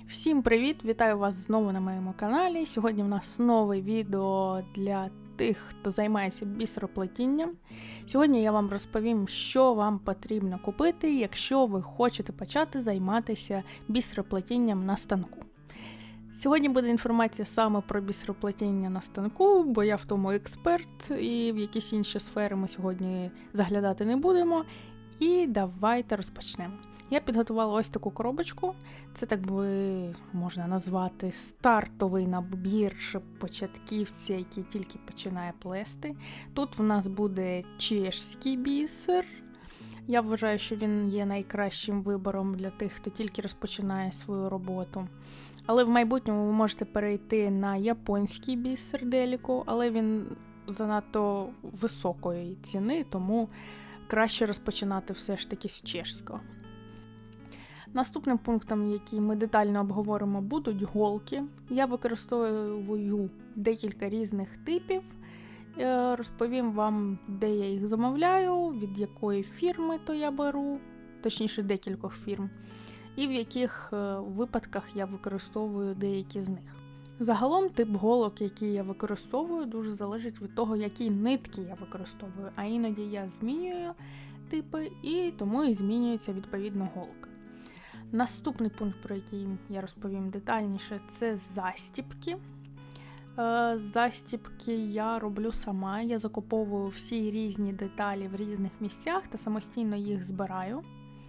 Всім привіт! Вітаю вас знову на моєму каналі. Сьогодні в нас нове відео для тих, хто займається бісероплетінням. Сьогодні я вам розповім, що вам потрібно купити, якщо ви хочете почати займатися бісероплетінням на станку. Сьогодні буде інформація саме про бісероплетіння на станку, бо я в тому експерт, і в якісь інші сфери ми сьогодні заглядати не будемо. І давайте розпочнемо. Я підготувала ось таку коробочку. Це, так би можна назвати, стартовий набір початківця, який тільки починає плести. Тут в нас буде чешський бісер. Я вважаю, що він є найкращим вибором для тих, хто тільки розпочинає свою роботу. Але в майбутньому ви можете перейти на японський бісер Деліко, але він занадто високої ціни, тому краще розпочинати все ж таки з чешського. Наступним пунктом, який ми детально обговоримо, будуть голки. Я використовую декілька різних типів. Розповім вам, де я їх замовляю, від якої фірми то я беру, точніше декількох фірм, і в яких випадках я використовую деякі з них. Загалом тип голок, які я використовую, дуже залежить від того, які нитки я використовую, а іноді я змінюю типи і тому і змінюється відповідно голка. Наступний пункт, про який я розповім детальніше, це застібки. Застібки я роблю сама, я закуповую всі різні деталі в різних місцях та самостійно їх збираю.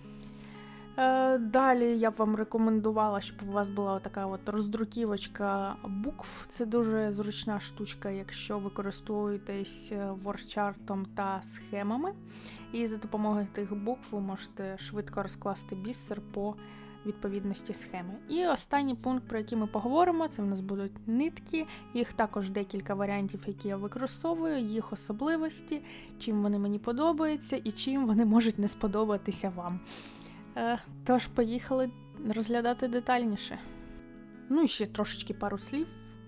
Далі я б вам рекомендувала, щоб у вас була така от роздруківочка букв. Це дуже зручна штучка, якщо ви користуєтесь вордчартом та схемами. І за допомогою тих букв ви можете швидко розкласти бісер по відповідності схеми. І останній пункт, про який ми поговоримо, це в нас будуть нитки. Їх також декілька варіантів, які я використовую, їх особливості, чим вони мені подобаються і чим вони можуть не сподобатися вам. Тож, поїхали розглядати детальніше. Ну і ще трошечки пару слів.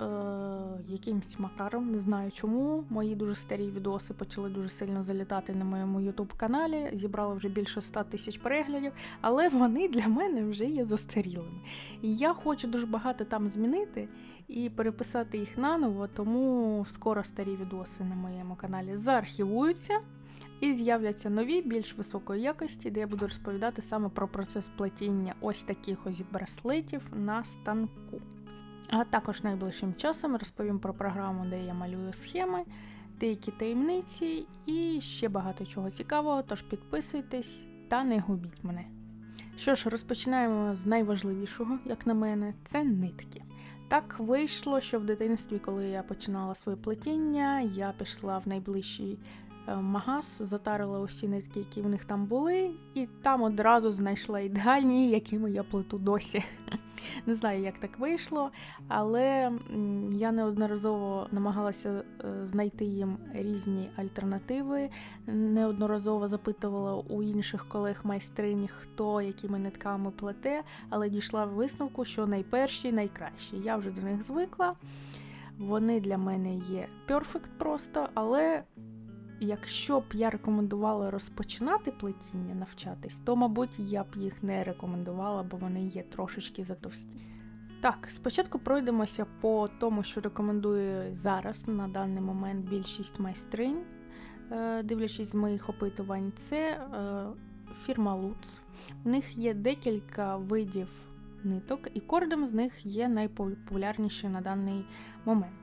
Якимсь макаром, не знаю чому, мої дуже старі відоси почали дуже сильно залітати на моєму YouTube-каналі, зібрали вже більше 100 тисяч переглядів, але вони для мене вже є застарілими. І я хочу дуже багато там змінити і переписати їх наново, тому скоро старі відоси на моєму каналі заархівуються і з'являться нові, більш високої якості, де я буду розповідати саме про процес плетіння ось таких ось браслетів на станку. А також найближчим часом розповім про програму, де я малюю схеми, деякі таємниці і ще багато чого цікавого, тож підписуйтесь та не губіть мене. Що ж, розпочинаємо з найважливішого, як на мене, це нитки. Так вийшло, що в дитинстві, коли я починала своє плетіння, я пішла в найближчий магаз, затарила усі нитки, які в них там були, і там одразу знайшла ідеальні, якими я плету досі. Не знаю, як так вийшло, але я неодноразово намагалася знайти їм різні альтернативи, неодноразово запитувала у інших колег-майстринь, хто якими нитками плете, але дійшла висновку, що найперші, найкращі. Я вже до них звикла, вони для мене є перфект просто, але якщо б я рекомендувала розпочинати плетіння, навчатись, то, мабуть, я б їх не рекомендувала, бо вони є трошечки затовсті. Так, спочатку пройдемося по тому, що рекомендує зараз, на даний момент, більшість майстринь, дивлячись з моїх опитувань, це фірма Lutz. В них є декілька видів ниток, і кожен з них є найпопулярніший на даний момент.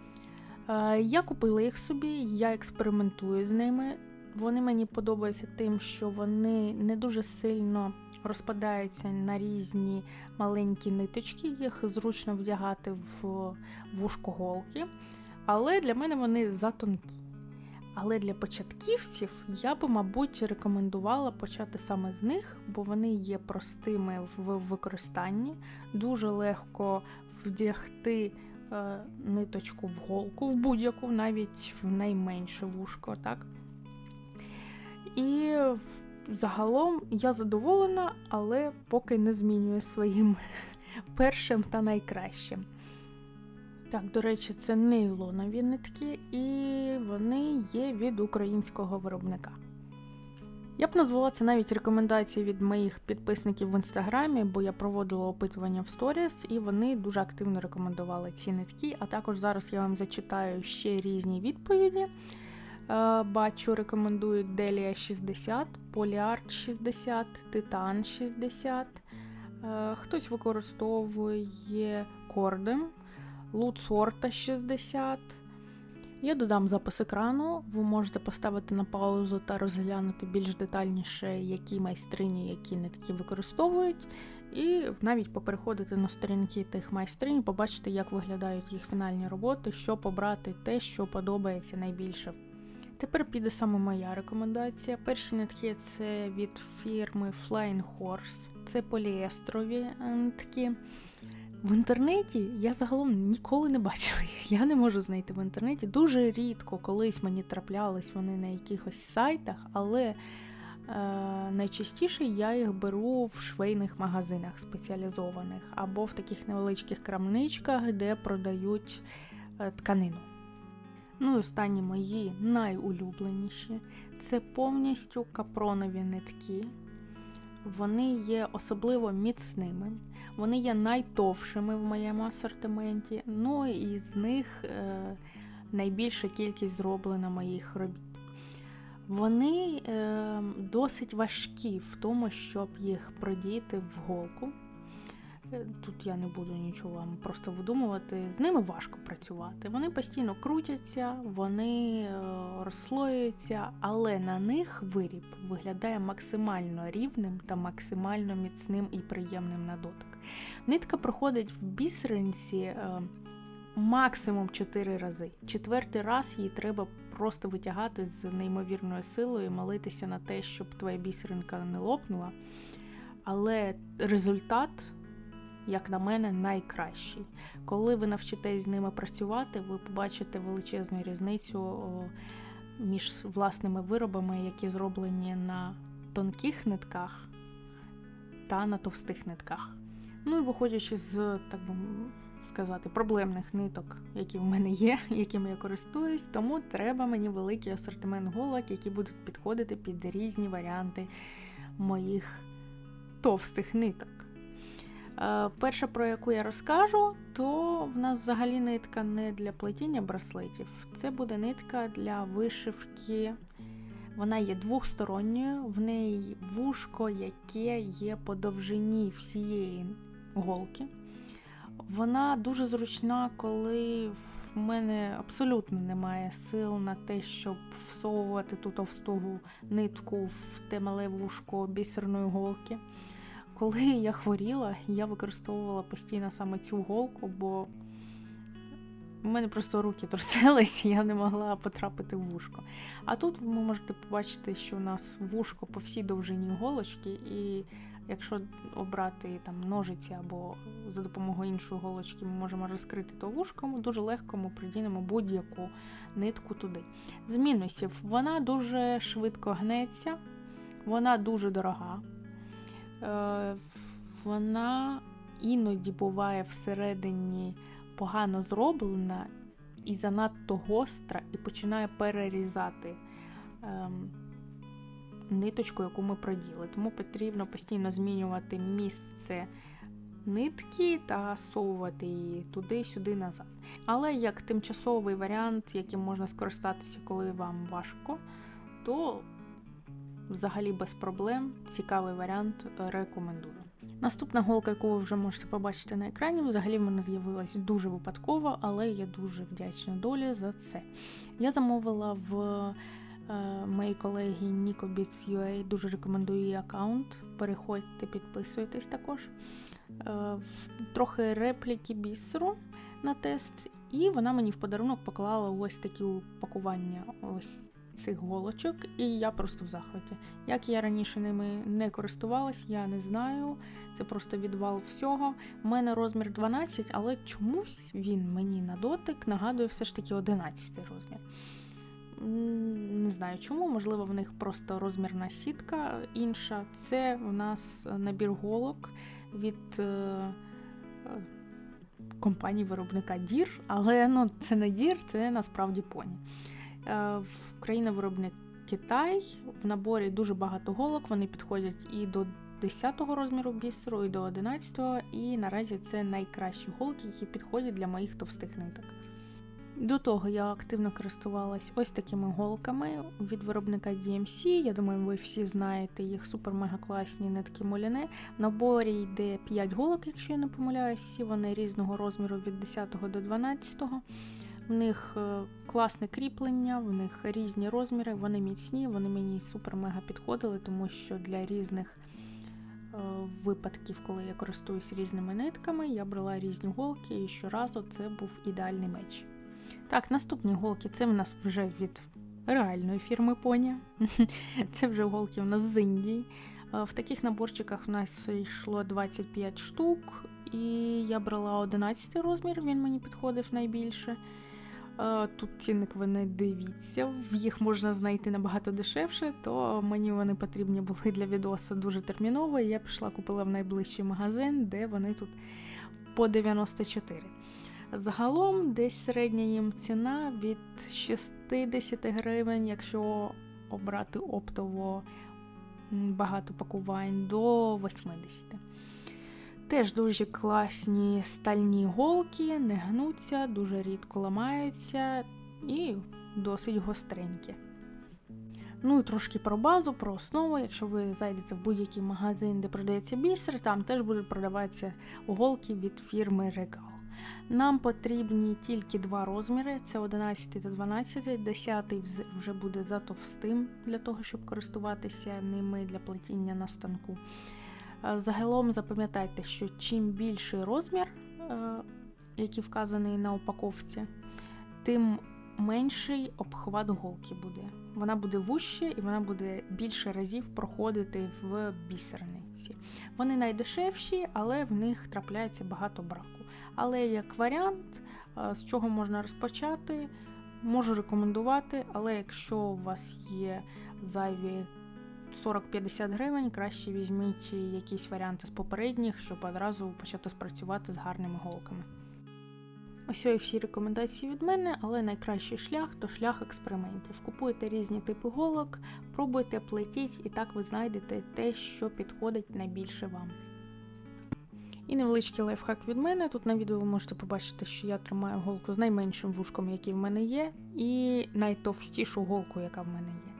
Я купила їх собі, я експериментую з ними. Вони мені подобаються тим, що вони не дуже сильно розпадаються на різні маленькі ниточки, їх зручно вдягати в вушко голки, але для мене вони затонкі. Але для початківців я би, мабуть, рекомендувала почати саме з них, бо вони є простими в використанні, дуже легко вдягти ниточку в голку, в будь-яку, навіть в найменше вушко, так? І загалом я задоволена, але поки не змінюю своїм першим та найкращим. Так, до речі, це нейлонові нитки, і вони є від українського виробника. Я б назвала це навіть рекомендації від моїх підписників в інстаграмі, бо я проводила опитування в сторіс, і вони дуже активно рекомендували ці нитки, а також зараз я вам зачитаю ще різні відповіді. Бачу, рекомендують Делія 60, Поліарт 60, Титан 60, хтось використовує Кордем, Луцорта 60. Я додам запис екрану, ви можете поставити на паузу та розглянути більш детальніше, які майстрині, які нитки використовують, і навіть попереходити на сторінки тих майстринь, побачити, як виглядають їх фінальні роботи, що побрати, те, що подобається найбільше. Тепер піде саме моя рекомендація. Перші нитки – це від фірми Flying Horse, це поліестрові нитки. В інтернеті я загалом ніколи не бачила їх, я не можу знайти в інтернеті. Дуже рідко колись мені траплялись вони на якихось сайтах, але найчастіше я їх беру в швейних магазинах спеціалізованих або в таких невеличких крамничках, де продають тканину. Ну і останні мої найулюбленіші – це повністю капронові нитки. Вони є особливо міцними, вони є найтовшими в моєму асортименті, ну і з них найбільша кількість зроблена моїх робіт. Вони досить важкі в тому, щоб їх продіти в голку. Тут я не буду нічого вам просто видумувати, з ними важко працювати. Вони постійно крутяться, вони розслоюються, але на них виріб виглядає максимально рівним та максимально міцним і приємним на дотик. Нитка проходить в бісеринці максимум 4 рази. 4-й раз її треба просто витягати з неймовірною силою і молитися на те, щоб твоя бісеринка не лопнула. Але результат, як на мене, найкращий. Коли ви навчитесь з ними працювати, ви побачите величезну різницю між власними виробами, які зроблені на тонких нитках та на товстих нитках. Ну і виходячи з, так би сказати, проблемних ниток, які в мене є, якими я користуюсь, тому треба мені великий асортимент голок, які будуть підходити під різні варіанти моїх товстих ниток. Перша, про яку я розкажу, то в нас взагалі нитка не для плетіння браслетів. Це буде нитка для вишивки. Вона є двохсторонньою, в неї вушко, яке є по довжині всієї голки. Вона дуже зручна, коли в мене абсолютно немає сил на те, щоб всовувати ту товсту нитку в те мале вушко бісерної голки. Коли я хворіла, я використовувала постійно саме цю голку, бо в мене просто руки трусились, і я не могла потрапити в вушко. А тут ви можете побачити, що у нас вушко по всій довжині голочки, і якщо обрати там ножиці або за допомогою іншої голочки ми можемо розкрити то вушко, ми дуже легко ми придінемо будь-яку нитку туди. З мінусів, вона дуже швидко гнеться, вона дуже дорога. Вона іноді буває всередині погано зроблена і занадто гостра, і починає перерізати ниточку, яку ми проділи. Тому потрібно постійно змінювати місце нитки та всовувати її туди-сюди назад. Але як тимчасовий варіант, яким можна скористатися, коли вам важко, то взагалі без проблем, цікавий варіант, рекомендую. Наступна голка, яку ви вже можете побачити на екрані, взагалі в мене з'явилась дуже випадково, але я дуже вдячна долі за це. Я замовила в моїй колеги NicoBeats.ua, дуже рекомендую її аккаунт, переходьте, підписуйтесь також. Трохи репліки бісеру на тест, і вона мені в подарунок поклала ось такі упакування ось цих голочок, і я просто в захваті. Як я раніше ними не користувалась, я не знаю. Це просто відвал всього. У мене розмір 12, але чомусь він мені на дотик нагадує все ж таки 11 розмір. Не знаю чому, можливо в них просто розмірна сітка інша. Це у нас набір голок від компанії-виробника Дір, але це не Дір, це насправді Поні. Країна-виробник Китай. В наборі дуже багато голок, вони підходять і до 10-го розміру бісеру, і до 11-го, і наразі це найкращі голки, які підходять для моїх товстих ниток. До того я активно користувалась ось такими голками від виробника DMC. Я думаю, ви всі знаєте їх супер-мега класні нитки Муліне. В наборі йде 5 голок, якщо я не помиляюсь, всі вони різного розміру від 10 до 12. В них класне кріплення, в них різні розміри, вони міцні, вони мені супер-мега підходили, тому що для різних випадків, коли я користуюсь різними нитками, я брала різні голки і щоразу це був ідеальний меч. Так, наступні голки, це в нас вже від реальної фірми Pony. Це вже голки в нас з Індії. В таких наборчиках в нас йшло 25 штук, і я брала 11 розмір, він мені підходив найбільше. Тут цінник ви не дивіться, їх можна знайти набагато дешевше, то мені вони потрібні були для відео дуже терміново, і я пішла купила в найближчий магазин, де вони тут по 94. Загалом десь середня їм ціна від 60 гривень, якщо обрати оптово багато пакувань, до 80. Теж дуже класні стальні голки, не гнуться, дуже рідко ламаються і досить гостренькі. Ну і трошки про базу, про основу. Якщо ви зайдете в будь-який магазин, де продається бісер, там теж будуть продаватися голки від фірми Regal. Нам потрібні тільки 2 розміри, це 11 та 12, 10 вже буде затовстим для того, щоб користуватися ними для плетіння на станку. Загалом запам'ятайте, що чим більший розмір, який вказаний на упаковці, тим менший обхват голки буде. Вона буде вужче і вона буде більше разів проходити в бісерниці. Вони найдешевші, але в них трапляється багато браку. Але як варіант, з чого можна розпочати, можу рекомендувати, але якщо у вас є зайві 40-50 гривень, краще візьміть якісь варіанти з попередніх, щоб одразу почати спрацювати з гарними голками. Ось і всі рекомендації від мене, але найкращий шлях – то шлях експериментів. Купуйте різні типи голок, пробуйте, плетіть, і так ви знайдете те, що підходить найбільше вам. І невеличкий лайфхак від мене. Тут на відео ви можете побачити, що я тримаю голку з найменшим вушком, який в мене є, і найтовстішу голку, яка в мене є.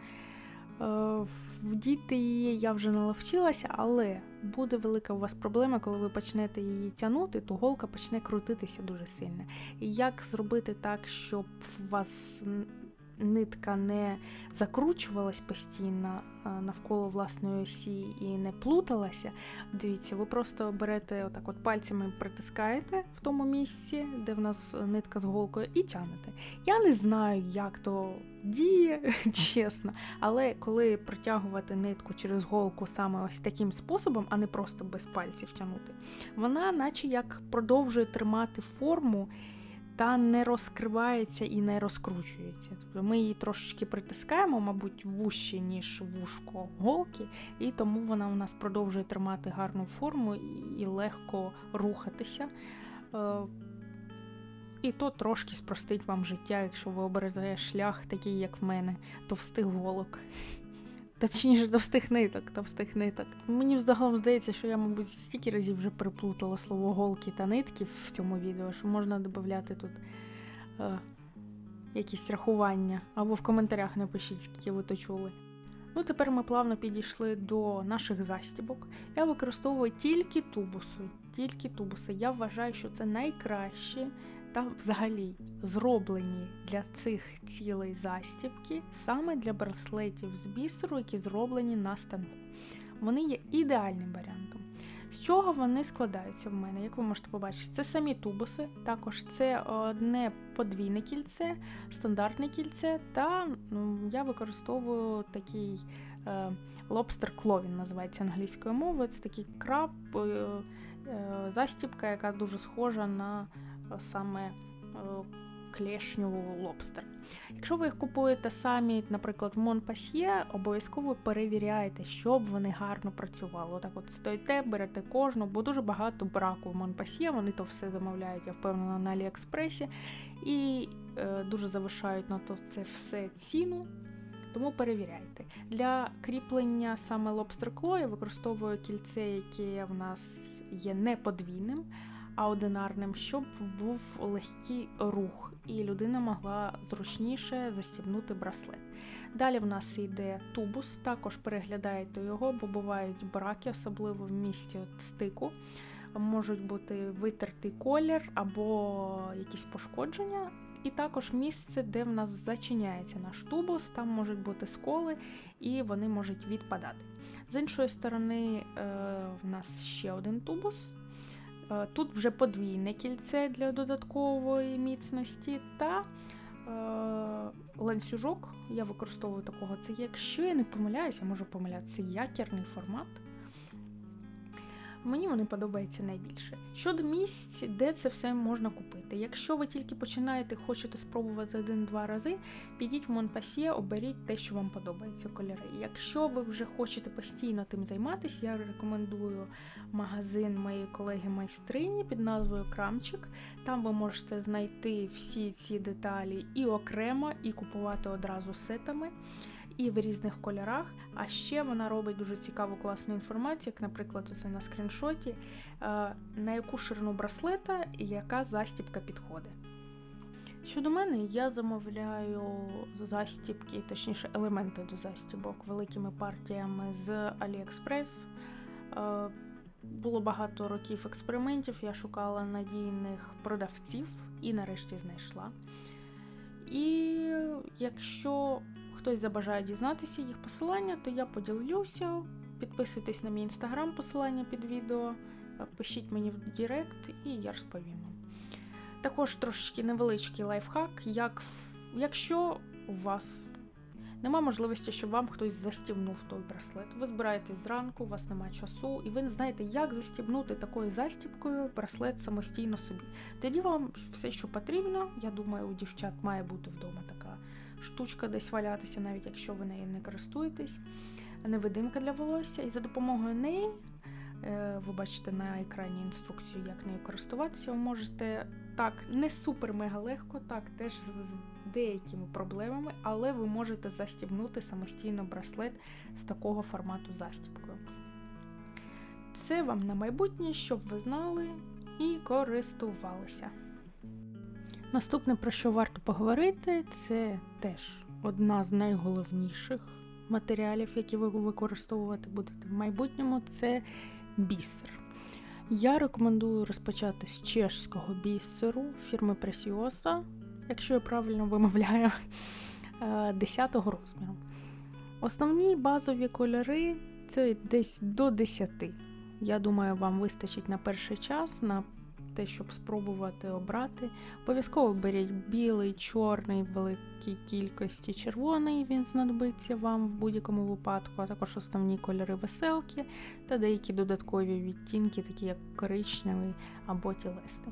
Вдіти її я вже наловчилася, але буде велика у вас проблема, коли ви почнете її тягнути, то голка почне крутитися дуже сильно. І як зробити так, щоб у вас нитка не закручувалась постійно навколо власної осі і не плуталася, дивіться, ви просто берете отак от пальцями, притискаєте в тому місці, де в нас нитка з голкою, і тягнете. Я не знаю, як то діє, чесно, але коли протягувати нитку через голку саме ось таким способом, а не просто без пальців тягнути, вона наче як продовжує тримати форму, та не розкривається і не розкручується. Тобто ми її трошечки притискаємо, мабуть, вужче, ніж вушко голки, і тому вона у нас продовжує тримати гарну форму і легко рухатися. І то трошки спростить вам життя, якщо ви оберете шлях такий, як в мене, товстих голок. Точніше, товстих ниток. Мені взагалом здається, що я, мабуть, стільки разів вже переплутала слово голки та нитки в цьому відео, що можна додати тут якісь рахування. Або в коментарях напишіть, скільки ви то чули. Ну, тепер ми плавно підійшли до наших застібок. Я використовую тільки тубуси. Я вважаю, що це найкраще та взагалі зроблені для цих цілей застібки саме для браслетів з бісеру, які зроблені на станку. Вони є ідеальним варіантом. З чого вони складаються в мене? Як ви можете побачити, це самі тубуси, також це одне подвійне кільце, стандартне кільце, та я використовую такий lobster claw, він називається англійською мовою. Це такий краб, застібка, яка дуже схожа на саме клешню лобстер. Якщо ви їх купуєте самі, наприклад, в Монпасьє, обов'язково перевіряйте, щоб вони гарно працювали. Отак от стоїте, берете кожну, бо дуже багато браку в Монпасьє, вони то все замовляють, я впевнена, на Аліекспресі, і дуже завишають на то це все ціну. тому перевіряйте. Для кріплення саме Lobster Claw я використовую кільце, яке в нас є не подвійним, а одинарним, щоб був легкий рух і людина могла зручніше застібнути браслет. Далі в нас йде тубус, також переглядайте його, бо бувають браки, особливо в місці стику. Можуть бути витертий колір або якісь пошкодження. І також місце, де в нас зачиняється наш тубус, там можуть бути сколи і вони можуть відпадати. З іншої сторони в нас ще один тубус. Тут вже подвійне кільце для додаткової міцності та ланцюжок. Я використовую такого. Це, якщо я не помиляюся, можу помилятися, якірний формат. Мені вони подобаються найбільше. Щодо місць, де це все можна купити. Якщо ви тільки починаєте, хочете спробувати 1-2 рази, підіть в Монпасьє, оберіть те, що вам подобається кольори. Якщо ви вже хочете постійно тим займатися, я рекомендую магазин моєї колеги-майстрині під назвою Крамчик. Там ви можете знайти всі ці деталі і окремо, і купувати одразу сетами. І в різних кольорах, а ще вона робить дуже цікаву, класну інформацію, як, наприклад, оце на скріншоті, на яку ширину браслета і яка застібка підходить. Щодо мене, я замовляю застібки, точніше елементи до застібок великими партіями з AliExpress. Було багато років експериментів, я шукала надійних продавців і нарешті знайшла. І якщо хтось забажає дізнатися їх посилання, то я поділюся. Підписуйтесь на мій інстаграм, посилання під відео, пишіть мені в директ і я розповім вам. Також трошечки невеличкий лайфхак, якщо у вас нема можливості, щоб вам хтось застібнув той браслет. Ви збираєтесь зранку, у вас немає часу, і ви не знаєте, як застібнути такою застібкою браслет самостійно собі. Тоді вам все, що потрібно, я думаю, у дівчат має бути вдома така штучка десь валятися, навіть якщо ви нею не користуєтесь. Невидимка для волосся, і за допомогою неї, ви бачите на екрані інструкцію, як нею користуватися, ви можете, так, не супер-мега легко, так, теж з деякими проблемами, але ви можете застібнути самостійно браслет з такого формату застібкою. Це вам на майбутнє, щоб ви знали і користувалися. Наступне, про що варто поговорити, це теж одна з найголовніших матеріалів, які ви використовувати будете в майбутньому, це бісер. Я рекомендую розпочати з чешського бісеру фірми Preciosa, якщо я правильно вимовляю, 10-го розміру. Основні базові кольори – це десь до 10. Я думаю, вам вистачить на перший час, на те, щоб спробувати обрати. Обов'язково беріть білий, чорний, в великій кількості червоний, він знадобиться вам в будь-якому випадку, а також основні кольори веселки та деякі додаткові відтінки, такі як коричневий або тілесний.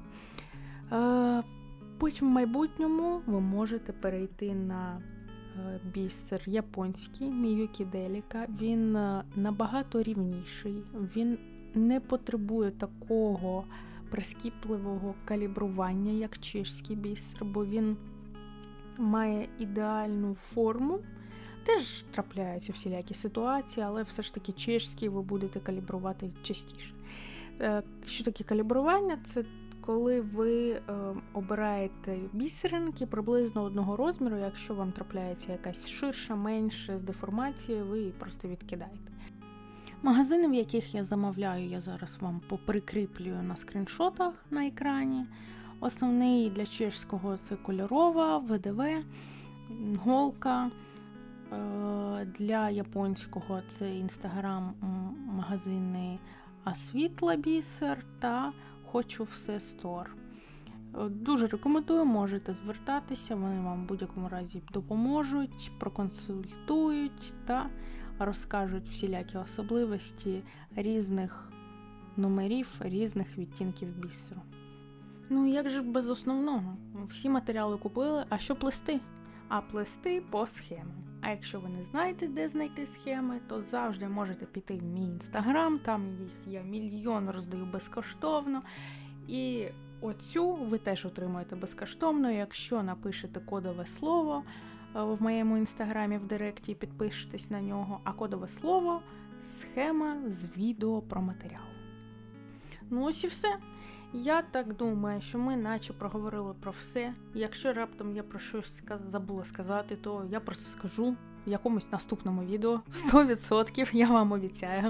Потім в майбутньому ви можете перейти на бісер японський, Miyuki Delica. Він набагато рівніший, він не потребує такого прискіпливого калібрування, як чешський бісер, бо він має ідеальну форму. Теж трапляються всілякі ситуації, але все ж таки чешський ви будете калібрувати частіше. Що таке калібрування? Це коли ви обираєте бісеринки приблизно одного розміру, якщо вам трапляється якась ширша, менша, з деформацією, ви її просто відкидаєте. Магазини, в яких я замовляю, я зараз вам поприкріплюю на скріншотах на екрані. Основний для чешського це Кольорова, ВДВ, Голка. Для японського це інстаграм-магазини Асвітла Бісер та Хочу Все Стор. Дуже рекомендую, можете звертатися, вони вам в будь-якому разі допоможуть, проконсультують та розкажуть всілякі особливості різних номерів, різних відтінків бісеру. Ну, як же без основного? Всі матеріали купили, а що плести? А плести по схемам. А якщо ви не знаєте, де знайти схеми, то завжди можете піти в мій інстаграм, там їх я мільйон роздаю безкоштовно. І оцю ви теж отримуєте безкоштовно, якщо напишете кодове слово в моєму інстаграмі в директі, підпишитесь на нього, а кодове слово схема з відео про матеріал. Ну ось і все. Я так думаю, що ми наче проговорили про все. Якщо раптом я про щось забула сказати, то я про це скажу в якомусь наступному відео. 100%, я вам обіцяю.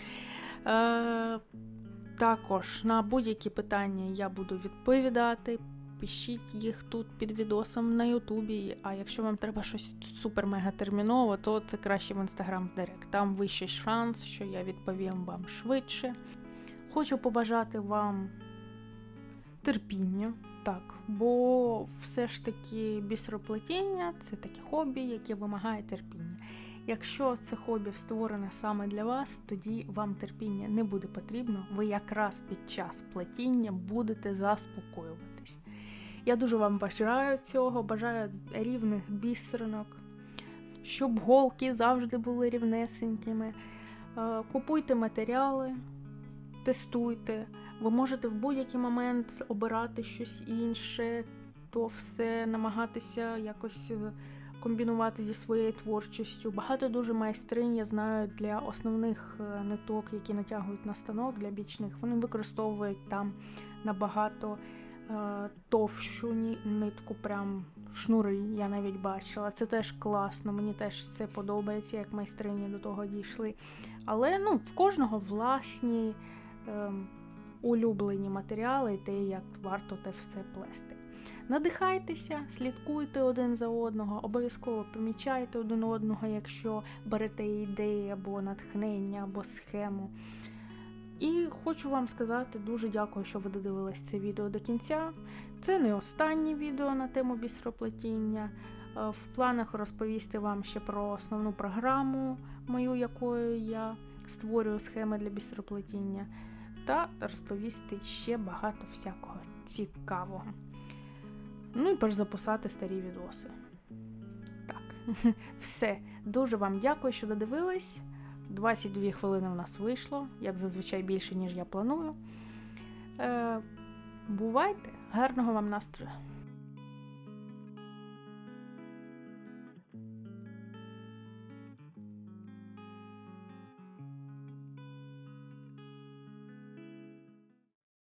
Також на будь-які питання я буду відповідати. Пишіть їх тут під відосом на Ютубі. А якщо вам треба щось супер-мега-терміново, то це краще в Інстаграм в Директ. Там вищий шанс, що я відповім вам швидше. Хочу побажати вам терпіння, так, бо все ж таки бісероплетіння – це таке хобі, яке вимагає терпіння. Якщо це хобі створене саме для вас, тоді вам терпіння не буде потрібно, ви якраз під час плетіння будете заспокоюватись. Я дуже вам бажаю цього, бажаю рівних бісеринок, щоб голки завжди були рівнесенькими. Купуйте матеріали, тестуйте. Ви можете в будь-який момент обирати щось інше, то все намагатися якось комбінувати зі своєю творчістю. Багато дуже майстринь, я знаю, для основних ниток, які натягують на станок, для бічних, вони використовують там набагато товщу нитку, прям шнури, я навіть бачила. Це теж класно, мені теж це подобається, як майстрині до того дійшли. Але в кожного власні улюблені матеріали і те, як варто те все плести. Надихайтеся, слідкуйте один за одного, обов'язково помічайте один одного, якщо берете ідеї або натхнення, або схему. І хочу вам сказати, дуже дякую, що ви додивились це відео до кінця. Це не останнє відео на тему бісероплетіння. В планах розповісти вам ще про основну програму мою, якою я створюю схеми для бісероплетіння, та розповісти ще багато всякого цікавого. Ну і перезаписати старі відоси. Так, все. Дуже вам дякую, що додивились. 22 хвилини в нас вийшло, як зазвичай більше, ніж я планую. Бувайте! Гарного вам настрою!